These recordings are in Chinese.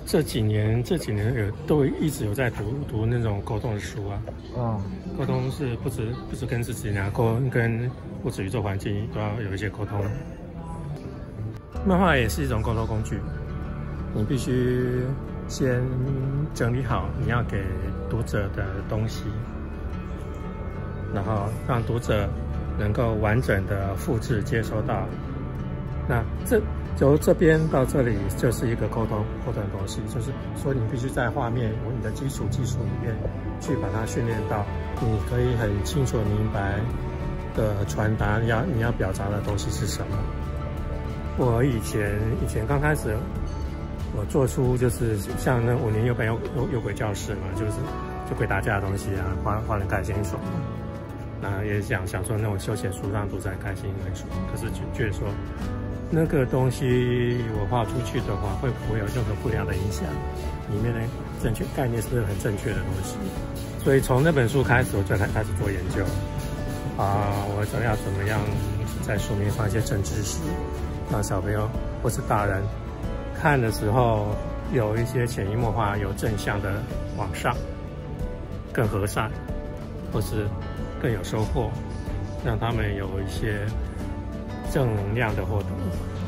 这几年都一直有在读那种沟通的书啊。沟通是不止跟自己啊，跟物质宇宙环境都要有一些沟通。漫画也是一种沟通工具，你必须先整理好你要给读者的东西，然后让读者能够完整的复制接收到。那由这边到这里就是一个沟通的东西，就是说你必须在画面你的基础技术里面去把它训练到，你可以很清楚明白的传达你要表达的东西是什么。我以前刚开始，我做出就是像那5年有本有鬼教室嘛，就鬼打架的东西啊，画人开心爽。那也想说那种休闲书让读者开心为主，可是觉得说那个东西我画出去的话，会不会有任何不良的影响？里面的正确概念是不是很正确的东西？所以从那本书开始，我就开始做研究我要怎么样在书里面放一些正知识，让小朋友或是大人看的时候有一些潜移默化、有正向的往上，更和善，或是更有收获，让他们有一些正能量的获得。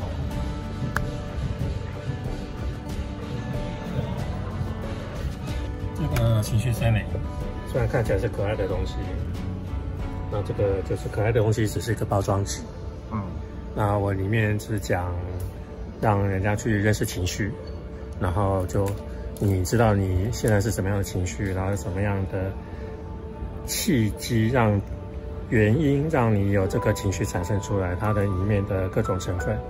这个情绪森林虽然看起来是可爱的东西，那这个就是可爱的东西，只是一个包装纸。那我里面是讲让人家去认识情绪，然后就你知道你现在是什么样的情绪，然后什么样的契机原因让你有这个情绪产生出来，它的里面的各种成分。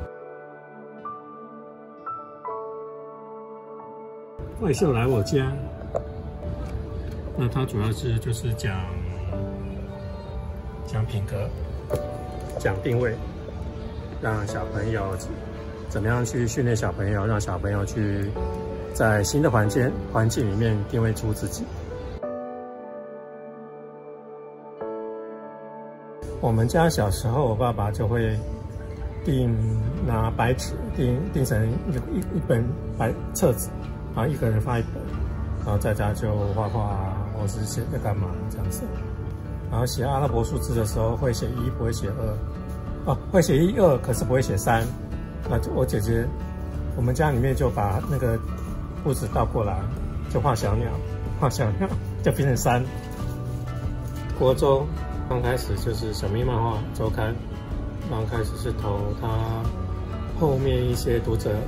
怪兽来我家，那它主要就是讲品格，讲定位，让小朋友怎么样去训练小朋友，让小朋友去在新的环境里面定位出自己。我们家小时候，我爸爸就会拿白纸订成一本白册子，然后一个人发一本，然后在家就画画，或是写在干嘛这样子。然后写阿拉伯数字的时候会写1，不会写2，会写1、2，可是不会写3。那我姐姐，我们家里面就把那个布子倒过来，就画小鸟就变成3。国中刚开始就是小咪漫画周刊，刚开始是投他后面一些读者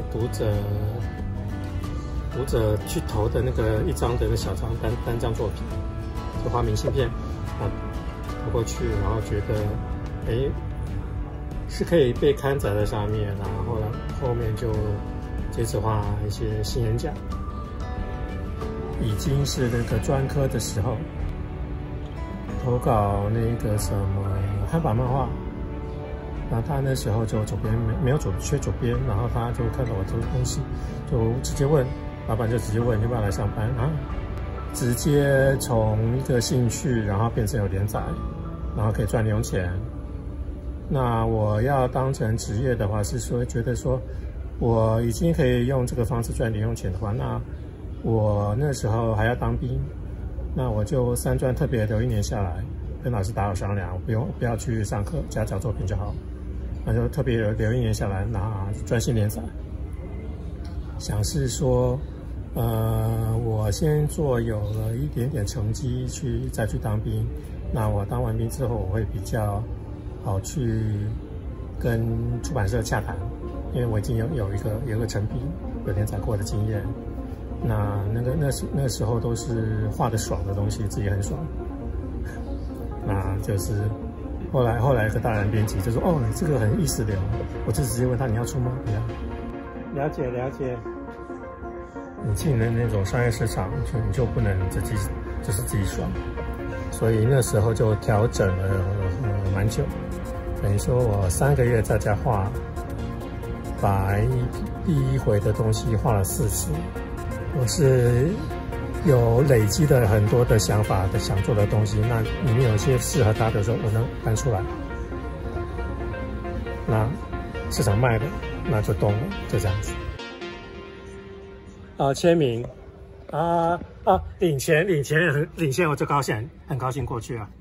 去投的那个一张的那小张单张作品，就画明信片投过去，然后觉得是可以被刊载在上面，然后后面就接着画一些新人奖，已经是那个专科的时候。投稿那个什么汉堡漫画，然后他那时候就主编没有缺主编，然后他就看到我这个东西，就直接问老板，就直接问要不要来上班啊？直接从一个兴趣，然后变成有连载，然后可以赚零用钱。那我要当成职业的话，是说觉得说我已经可以用这个方式赚零用钱的话，那我那时候还要当兵。那我就3专特别留1年下来，跟老师打好商量，不要去上课，只要交作品就好。那就特别留1年下来，拿专心连载。想是说，我先做有了一点点成绩再去当兵。那我当完兵之后，我会比较好去跟出版社洽谈，因为我已经有一个成品，有连载过的经验。那时候都是画的爽的东西，自己很爽。那就是后来一个大人编辑就说：“哦，你这个很意识流。”我就直接问他：“你要出吗？”不要。了解。你进了那种商业市场，你就不能自己爽。所以那时候就调整了蛮久，等于说我3个月在家画，把第一回的东西画了4次。我是有累积的很多的想法的想做的东西，那里面有一些适合他的时候，我能搬出来，那市场卖了，那就动了，就这样子。 签名，领钱我就高兴，很高兴过去啊。